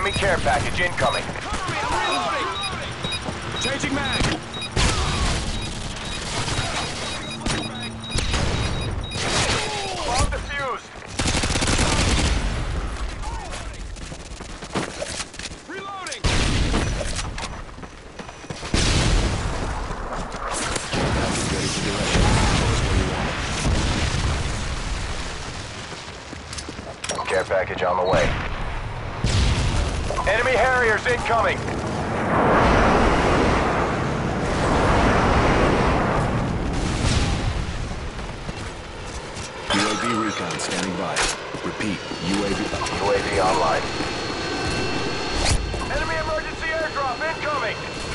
Enemy care package incoming. Cover me, I'm reloading! Changing mag! Bomb defused. Reloading! Ready for direction. Show us where you want it. Care package on the way. Enemy Harriers incoming. UAV recon standing by. Repeat, UAV online. Enemy emergency airdrop incoming.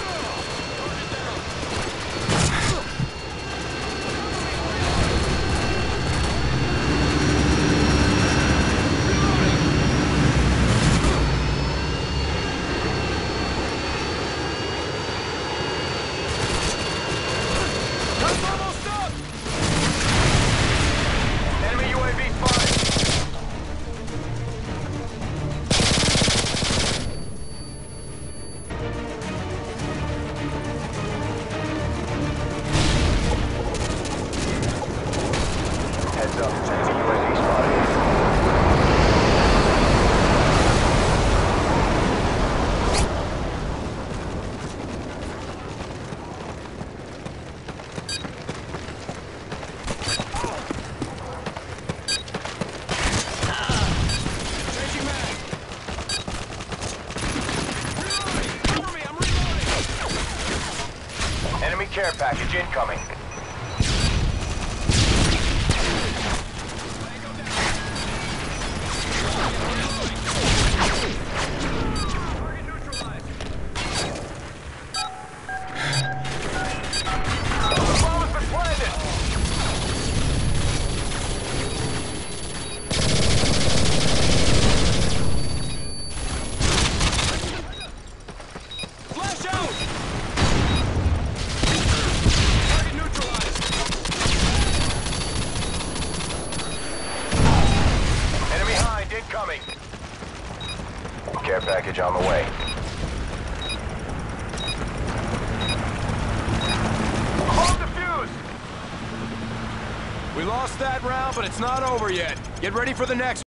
That's almost up! Enemy UAV spotted. Heads up, enemy UAV spotted. Changing mag! Reloading! Cover me, I'm reloading! Enemy care package incoming. Target neutralized! The bomb has been planted. Flash out! Target neutralized! Enemy hind incoming. Care package on the way. Bomb defused. We lost that round, but it's not over yet. Get ready for the next.